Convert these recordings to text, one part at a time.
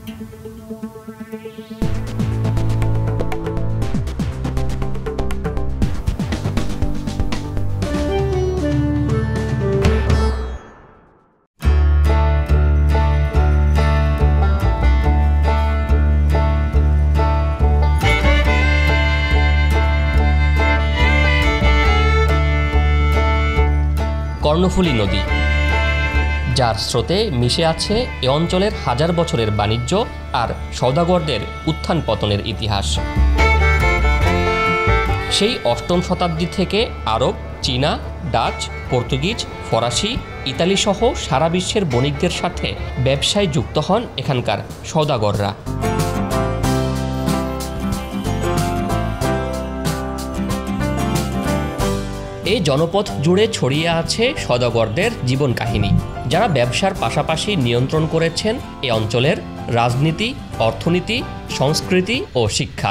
কর্ণফুলী নদী, যার স্রোতে মিশে আছে এ অঞ্চলের হাজার বছরের বাণিজ্য আর সওদাগরদের উত্থান পতনের ইতিহাস। সেই অষ্টম শতাব্দী থেকে আরব, চীনা, ডাচ, পর্তুগিজ, ফরাসি, ইতালি সহ সারা বিশ্বের বণিকদের সাথে ব্যবসায় যুক্ত হন এখানকার সওদাগররা। এই জনপথ জুড়ে ছড়িয়ে আছে সওদাগরদের জীবন কাহিনী, যারা ব্যবসার পাশাপাশি নিয়ন্ত্রণ করেছেন এ অঞ্চলের রাজনীতি, অর্থনীতি, সংস্কৃতি ও শিক্ষা।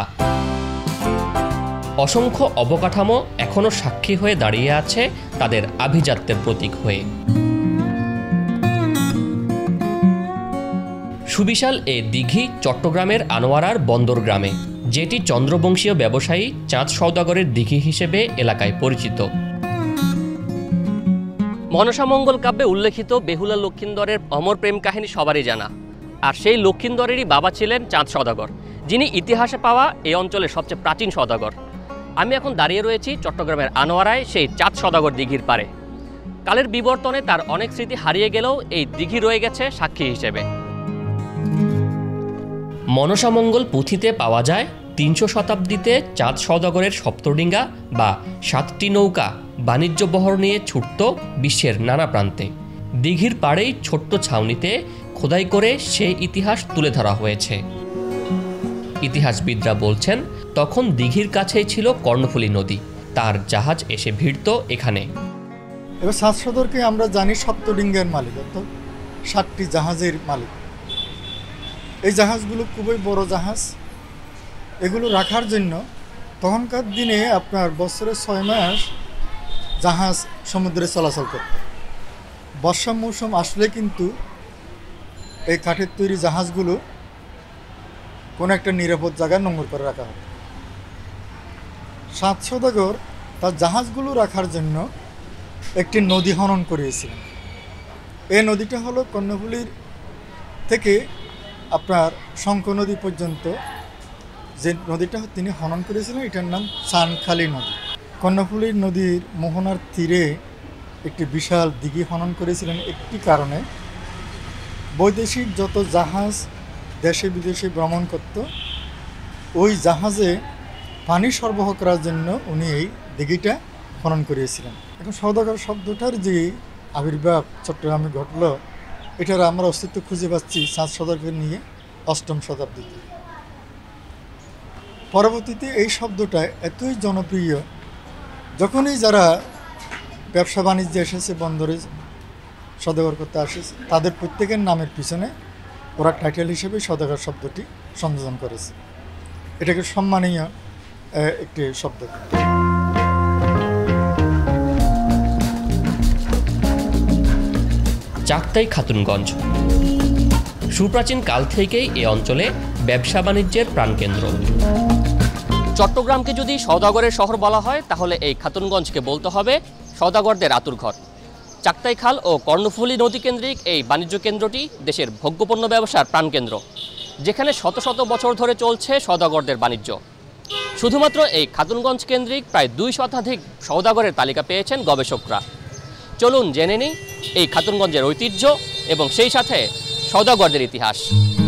অসংখ্য অবকাঠামো এখনও সাক্ষী হয়ে দাঁড়িয়ে আছে তাদের আভিজাত্যের প্রতীক হয়ে। সুবিশাল এ দিঘি চট্টগ্রামের আনোয়ারার বন্দর গ্রামে, যেটি চন্দ্রবংশীয় ব্যবসায়ী চাঁদ সওদাগরের দিঘি হিসেবে এলাকায় পরিচিত। মনসামঙ্গল কাব্যে উল্লেখিত বেহুলা লক্ষিন্দরের অমর প্রেম কাহিনী সবারই জানা, আর সেই লক্ষিন্দরেরই বাবা ছিলেন চাঁদ সওদাগর, যিনি ইতিহাসে পাওয়া এই অঞ্চলের সবচেয়ে প্রাচীন সওদাগর। আমি এখন দাঁড়িয়ে রয়েছি চট্টগ্রামের আনোয়ারায় সেই চাঁদ সওদাগর দিঘির পারে। কালের বিবর্তনে তার অনেক স্মৃতি হারিয়ে গেলেও এই দিঘি রয়ে গেছে সাক্ষী হিসেবে। মনসামঙ্গল পুঁথিতে পাওয়া যায় ৩০০ শতাব্দীতে চাঁদ সওদাগরের সপ্তডিঙ্গা বা ৭টি নৌকা বাণিজ্য বহর নিয়ে ছুটত বিশ্বের নানা প্রান্তে। দিঘির পাড়েই ছোট্ট ছাউনিতে খোদাই করে সেই ইতিহাস তুলে ধরা হয়েছে। ইতিহাসবিদরা বলছেন, তখন দিঘির কাছেই ছিল কর্ণফুলী নদী, তার জাহাজ এসে ভিড়ত এখানে। এবার চাঁদ সওদাগরকে আমরা জানি সপ্তডিঙ্গের মালিক, অর্থাৎ ৭টি জাহাজের মালিক। এই জাহাজগুলো খুবই বড় জাহাজ। এগুলো রাখার জন্য তখনকার দিনে আপনার বছরে ৬ মাস জাহাজ সমুদ্রে চলাচল করত। বর্ষা মৌসুম আসলে কিন্তু এই কাঠের তৈরি জাহাজগুলো কোনো একটা নিরাপদ জায়গায় নোঙর করে রাখা হতো। চাঁদ সওদাগর তার জাহাজগুলো রাখার জন্য একটি নদী খনন করিয়েছিলেন। এই নদীটা হলো কর্ণফুলীর থেকে আপনার শঙ্খ নদী পর্যন্ত যে নদীটা তিনি খনন করেছিলেন, এটার নাম চানখালী নদী। কর্ণফুলী নদীর মোহনার তীরে একটি বিশাল দিঘি খনন করেছিলেন একটি কারণে, বৈদেশিক যত জাহাজ দেশে বিদেশে ভ্রমণ করত, ওই জাহাজে পানি সরবরাহ করার জন্য উনি এই দিঘিটা খনন করিয়েছিলেন। এখন সওদাগর শব্দটার যে আবির্ভাব চট্টগ্রামে ঘটল, এটার আমরা অস্তিত্ব খুঁজে পাচ্ছি চাঁদ সওদাগরকে নিয়ে ৮ম শতাব্দীতে। পরবর্তীতে এই শব্দটা এতই জনপ্রিয়, যখনই যারা ব্যবসা বাণিজ্যে এসেছে, বন্দরে সওদাগর করতে আসেছে, তাদের প্রত্যেকের নামের পিছনে ওরা টাইটেল হিসেবে সওদাগর শব্দটি সংযোজন করেছে। এটাকে সম্মানীয় একটি শব্দ। চাকতাই খাতুনগঞ্জ সুপ্রাচীন কাল থেকেই এ অঞ্চলে ব্যবসা বাণিজ্যের প্রাণকেন্দ্র। চট্টগ্রামকে যদি সওদাগরের শহর বলা হয়, তাহলে এই খাতুনগঞ্জকে বলতে হবে সওদাগরদের আতুরঘর। চাকতাই খাল ও কর্ণফুলী নদী কেন্দ্রিক এই বাণিজ্য কেন্দ্রটি দেশের ভোগ্যপণ্য ব্যবসার প্রাণকেন্দ্র, যেখানে শত শত বছর ধরে চলছে সওদাগরদের বাণিজ্য। শুধুমাত্র এই খাতুনগঞ্জ কেন্দ্রিক প্রায় ২ শতাধিক সওদাগরের তালিকা পেয়েছেন গবেষকরা। চলুন জেনে নিই এই খাতুনগঞ্জের ঐতিহ্য এবং সেই সাথে সওদাগরদের ইতিহাস।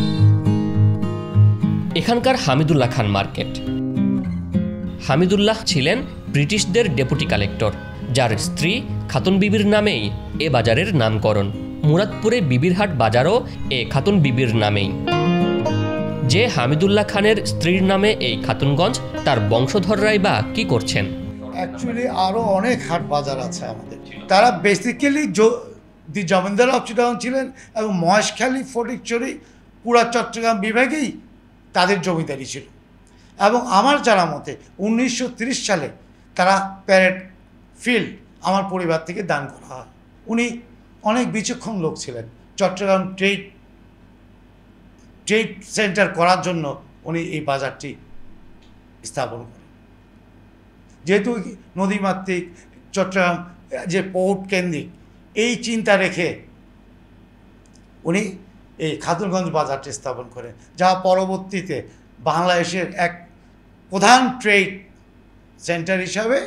এখানকার হামিদুল্লাহ খান মার্কেট। হামিদুল্লাহ ছিলেন ব্রিটিশদের ডেপুটি কালেক্টর, যার স্ত্রী খাতুন বিবির নামেই এ বাজারের নামকরণ। মুরাদপুরে বিবিরহাট বাজারও এ খাতুন বিবির নামেই। যে হামিদুল্লাহ খানের স্ত্রীর নামে এই খাতুনগঞ্জ, তার বংশধররাই বা কি করছেন? অ্যাকচুয়ালি আরও অনেক হাট বাজার আছে আমাদের। তারা basically the zamindar of Chittagong ছিলেন এবং মহেশখালী, ফটিকছড়ি, পুরা চট্টগ্রাম বিভাগেই তাদের জমিদারি ছিল। এবং আমার জানা মতে 1930 সালে তারা প্যারেড ফিল্ড আমার পরিবার থেকে দান করা হয়। উনি অনেক বিচক্ষণ লোক ছিলেন। চট্টগ্রাম ট্রেড ট্রেড সেন্টার করার জন্য উনি এই বাজারটি স্থাপন করেন। যেহেতু নদীমাতৃক চট্টগ্রাম যে পোর্ট কেন্দ্রিক, এই চিন্তা রেখে উনি এই খাতুনগঞ্জ বাজারটি স্থাপন করেন, যা পরবর্তীতে বাংলাদেশের এক প্রধান ট্রেড সেন্টার হিসাবে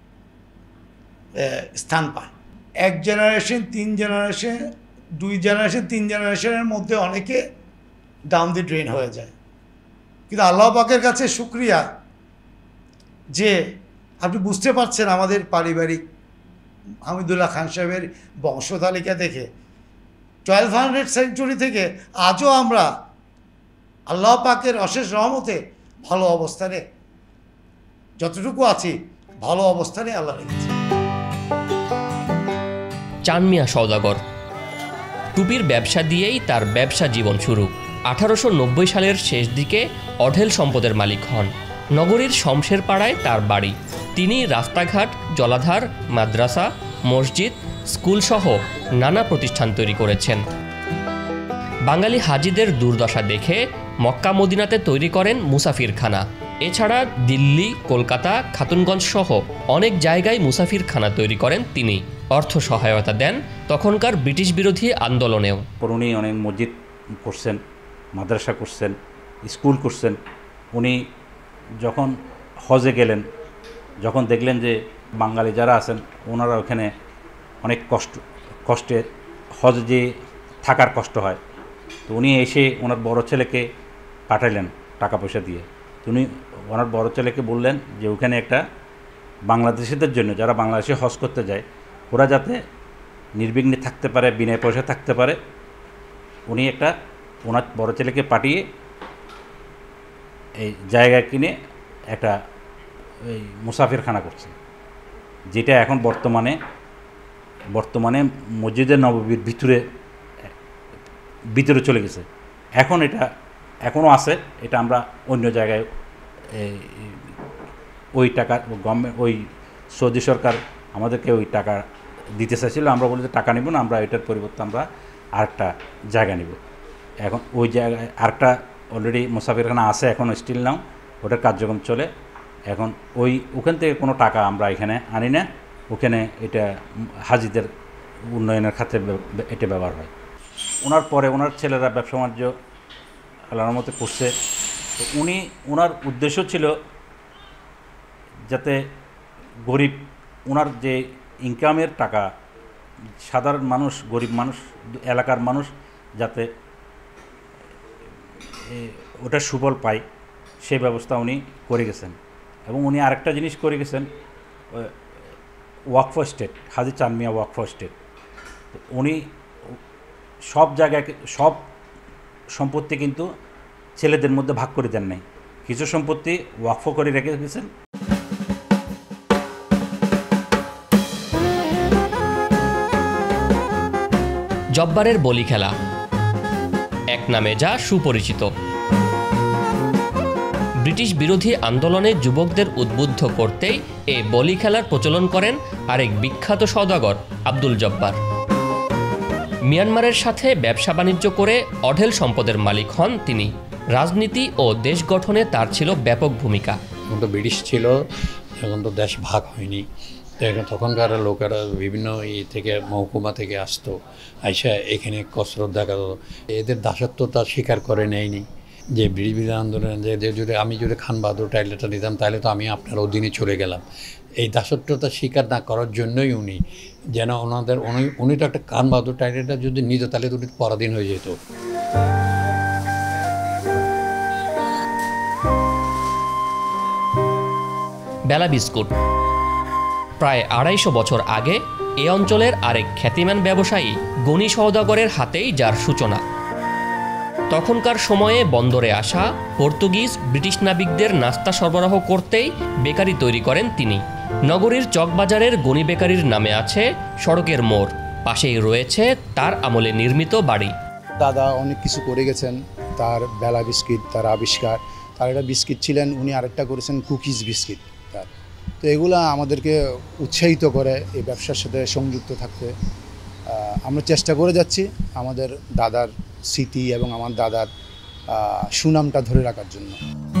স্থান পায়। এক জেনারেশন, 3 জেনারেশন, 2 জেনারেশন, 3 জেনারেশনের মধ্যে অনেকে ডাউন দি ড্রেন হয়ে যায়। কিন্তু আল্লাহ পাকের কাছে শুকরিয়া যে আপনি বুঝতে পারছেন আমাদের পারিবারিক হামিদুল্লাহ খান সাহেবের বংশতালিকা দেখে 1200 সেঞ্চুরি থেকে আজও আমরা আল্লাহ পাকের অশেষ রহমতে ভালো অবস্থানে, যতটুকু আছি ভালো অবস্থানে আল্লাহ রেখেছে। চান মিয়া সওদাগর টুপির ব্যবসা দিয়েই তার ব্যবসা জীবন শুরু। 1890 সালের শেষ দিকে অঢেল সম্পদের মালিক হন। নগরীর শমশের পাড়ায় তার বাড়ি। তিনি রাস্তাঘাট, জলাধার, মাদ্রাসা, মসজিদ, স্কুলসহ নানা প্রতিষ্ঠান তৈরি করেছেন। বাঙালি হাজিদের দুর্দশা দেখে মক্কা মদিনাতে তৈরি করেন মুসাফিরখানা। এছাড়া দিল্লি, কলকাতা, খাতুনগঞ্জ সহ অনেক জায়গায় মুসাফিরখানা তৈরি করেন তিনি। অর্থ সহায়তা দেন তখনকার ব্রিটিশ বিরোধী আন্দোলনেও। উনি অনেক মসজিদ করছেন, মাদ্রাসা করছেন, স্কুল করছেন। উনি যখন হজে গেলেন, যখন দেখলেন যে বাঙালি যারা আছেন ওনারা ওখানে অনেক কষ্টে হজে যে থাকার কষ্ট হয়, তো উনি এসে ওনার বড় ছেলেকে পাঠাইলেন টাকা পয়সা দিয়ে। উনি ওনার বড় ছেলেকে বললেন যে ওখানে একটা বাংলাদেশিদের জন্য, যারা বাংলাদেশে হজ করতে যায়, ওরা যাতে নির্বিঘ্নে থাকতে পারে, বিনা পয়সা থাকতে পারে, উনি একটা ওনার বড় ছেলেকে পাঠিয়ে এই জায়গা কিনে একটা এই মুসাফিরখানা করছেন, যেটা এখন বর্তমানে মসজিদে নববীর ভিতরে চলে গেছে। এখন এটা এখনও আছে, এটা আমরা অন্য জায়গায় ওই টাকা গভর্নমেন্ট, ওই সৌদি সরকার আমাদেরকে ওই টাকা দিতে চাইছিল। আমরা বলি যে টাকা নেব না, আমরা এটার পরিবর্তে আমরা আরেকটা জায়গা নেব। এখন ওই জায়গায় আরেকটা অলরেডি মুসাফিরখানা আছে, এখন স্টিল নাও, ওটার কার্যক্রম চলে। এখন ওখান থেকে কোনো টাকা আমরা এখানে আনি না, ওখানে এটা হাজিদের উন্নয়নের খাতে এটা ব্যবহার হয়। ওনার পরে ওনার ছেলেরা ব্যবসা বাণিজ্য আল্লাহর মতে করছে। তো ওনার উদ্দেশ্য ছিল যাতে গরিব, ওনার যে ইনকামের টাকা সাধারণ মানুষ, গরিব মানুষ, এলাকার মানুষ যাতে ওটা সুফল পায়, সেই ব্যবস্থা উনি করে গেছেন। এবং উনি আরেকটা জিনিস করে গেছেন, ওয়াকফ স্টেট, হাজী চান মিয়া ওয়াকফ স্টেট। উনি সব জায়গায় সব সম্পত্তি কিন্তু ছেলেদের মধ্যে ভাগ করে দেন নাই, কিছু সম্পত্তি ওয়াকফ করে রেখে গেছেন। জব্বারের বলি খেলা এক নামে যা সুপরিচিত। ব্রিটিশ বিরোধী আন্দোলনে যুবকদের উদ্বুদ্ধ করতেই এ বলি খেলার প্রচলন করেন আরেক বিখ্যাত সওদাগর আব্দুল জব্বার। মিয়ানমারের সাথে ব্যবসা বাণিজ্য করে অঢেল সম্পদের মালিক হন তিনি। রাজনীতি ও দেশ গঠনে তার ছিল ব্যাপক ভূমিকা। এখন তো ব্রিটিশ ছিল, এখন তো দেশ ভাগ হয়নি, তখনকার লোকেরা বিভিন্ন থেকে মহকুমা থেকে আসতো, আইসা এখানে কসরত দেখাতো। এদের দাসত্বতা স্বীকার করে নেয়নি যে ব্রিটিশ বিরোধী আন্দোলনে যে আমি যদি খান বাহাদুর টাইটেলটা নিতাম তাহলে তো আমি আপনার অধীনে চলে গেলাম। এই দাসত্বতা স্বীকার না করার জন্যই উনি যেন উনি তো একটা খান বাহাদুর টাইটেলটা যদি নিত তাহলে তো উনি পরাধীন হয়ে যেত। বেলা বিস্কুট প্রায় 250 বছর আগে এ অঞ্চলের আরেক খ্যাতিমান ব্যবসায়ী গনি সওদাগরের হাতেই যার সূচনা। তখনকার সময়ে বন্দরে আসা পর্তুগিজ, ব্রিটিশ নাবিকদের নাস্তা সরবরাহ করতেই বেকারি তৈরি করেন তিনি। নগরীর চকবাজারের গনি বেকারির নামে আছে সড়কের মোড়, পাশেই রয়েছে তার আমলে নির্মিত বাড়ি। দাদা অনেক কিছু করে গেছেন, তার বেলা বিস্কিট তার আবিষ্কার, তার একটা বিস্কিট ছিলেন, উনি আরেকটা করেছেন কুকিজ বিস্কিট। তার তো এগুলা আমাদেরকে উৎসাহিত করে এই ব্যবসার সাথে সংযুক্ত থাকতে। আমরা চেষ্টা করে যাচ্ছি আমাদের দাদার স্মৃতি এবং আমার দাদার সুনামটা ধরে রাখার জন্য।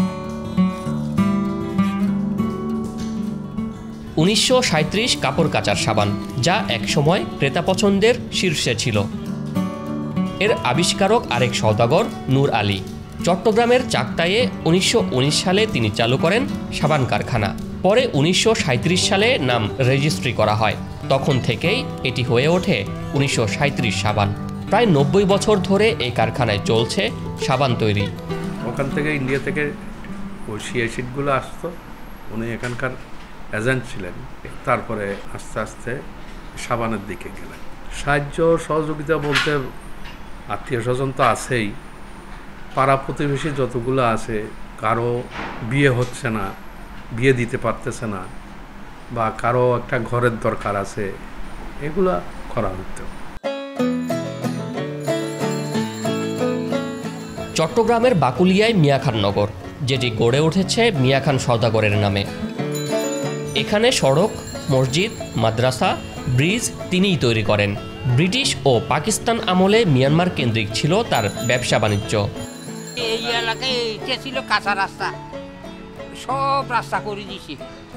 1937 কাপড় কাচার সাবান, যা একসময় ক্রেতা পছন্দের শীর্ষে ছিল। এর আবিষ্কারক আরেক সওদাগর নূর আলী। চট্টগ্রামের চাকতাইয়ে 1919 সালে তিনি চালু করেন সাবান কারখানা। পরে 1937 সালে নাম রেজিস্ট্রি করা হয়। তখন থেকেই এটি হয়ে ওঠে 1937 সাবান। প্রায় 90 বছর ধরে এই কারখানায় চলছে সাবান তৈরি। ওখান থেকে ইন্ডিয়া থেকে ওই সিআই শিটগুলো আসতো, উনি এখানকার এজেন্ট ছিলেন। তারপরে আস্তে আস্তে সাবানের দিকে গেলেন। সাহায্য সহযোগিতা বলতে আত্মীয় স্বজন তো আছেই, পাড়া প্রতিবেশী যতগুলো আছে, কারো বিয়ে হচ্ছে না, বিয়ে দিতে পারতেছে না, বা কারো একটা ঘরের দরকার আছে, এগুলা করা হতো। চট্টগ্রামের বাকুলিয়ায় মিয়া খান নগর, যেটি গড়ে উঠেছে মিয়া খান সওদাগরের নামে। এখানে সড়ক, মসজিদ, মাদ্রাসা, ব্রিজ তিনিই তৈরি করেন। ব্রিটিশ ও পাকিস্তান আমলে মিয়ানমার কেন্দ্রিক ছিল তার ব্যবসা বাণিজ্য। এই এলাকায় এইটা ছিল কাঁচা রাস্তা, সব রাস্তা করে দিছে,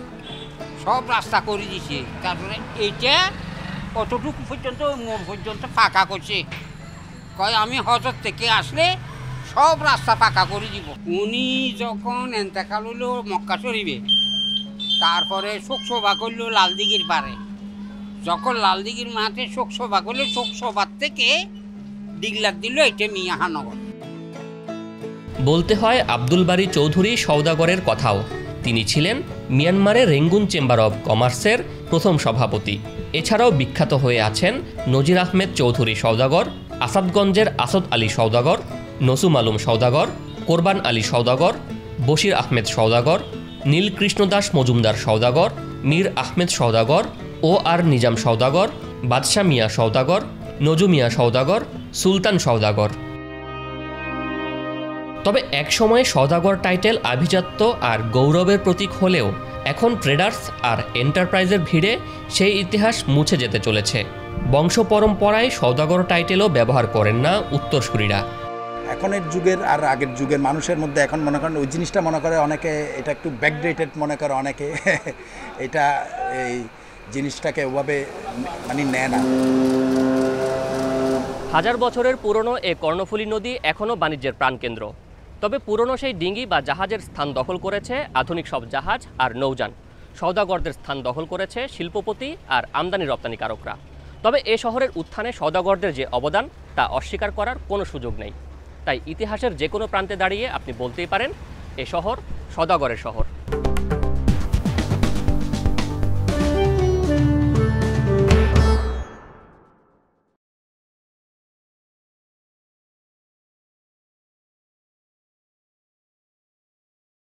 তারপরে এইটা অতটুকু পর্যন্ত মোড় পর্যন্ত ফাঁকা করছে। কয় আমি হজরত থেকে আসলে সব রাস্তা পাকা করে দিব। উনি যখন এন্তেকাল হইল মক্কা শরীফে, তারপরে শোক সভা করলো লালদিঘির পারে। যখন লালদিঘির মাঠে শোক সভা করলো, শোক সভার থেকে ডিগলার দিল এটা মিয়াখানগর। বলতে হয় আব্দুল বারী চৌধুরী সওদাগরের কথাও। তিনি ছিলেন মিয়ানমারের রেঙ্গুন চেম্বার অব কমার্সের প্রথম সভাপতি। এছাড়াও বিখ্যাত হয়ে আছেন নজির আহমেদ চৌধুরী সওদাগর, আসাদগঞ্জের আসাদ আলী সওদাগর, নসুম আলম সওদাগর, কোরবান আলী সওদাগর, বশির আহমেদ সওদাগর, নীলকৃষ্ণ দাস মজুমদার সওদাগর, মীর আহমেদ সওদাগর, ও আর নিজাম সওদাগর, বাদশাহ মিয়া সওদাগর, নজু মিয়া সওদাগর, সুলতান সওদাগর। তবে একসময় সওদাগর টাইটেল আভিজাত্য আর গৌরবের প্রতীক হলেও এখন ট্রেডার্স আর এন্টারপ্রাইজের ভিড়ে সেই ইতিহাস মুছে যেতে চলেছে। বংশ পরম্পরায় সওদাগর টাইটেলও ব্যবহার করেন না উত্তরসূরিরা। এখনের যুগের আর আগের যুগের মানুষের মধ্যে এখন মনে করেন ওই জিনিসটা মনে করে অনেকে এটা একটু ব্যাকডেটেড মনে করে, অনেকে এটা এই জিনিসটাকে ওভাবে মানে নেয় না। হাজার বছরের পুরনো এ কর্ণফুলী নদী এখনও বাণিজ্যের প্রাণকেন্দ্র। তবে পুরনো সেই ডিঙ্গি বা জাহাজের স্থান দখল করেছে আধুনিক সব জাহাজ আর নৌযান। সওদাগরদের স্থান দখল করেছে শিল্পপতি আর আমদানি রপ্তানিকারকরা। তবে এ শহরের উত্থানে সওদাগরদের যে অবদান তা অস্বীকার করার কোনো সুযোগ নেই। তাই ইতিহাসের যে কোনো প্রান্তে দাঁড়িয়ে আপনি বলতেই পারেন এ শহর সওদাগরের শহর।